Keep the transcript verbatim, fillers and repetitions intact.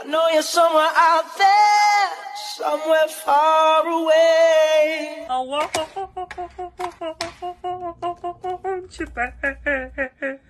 know you're somewhere out there, somewhere far away. I want you back.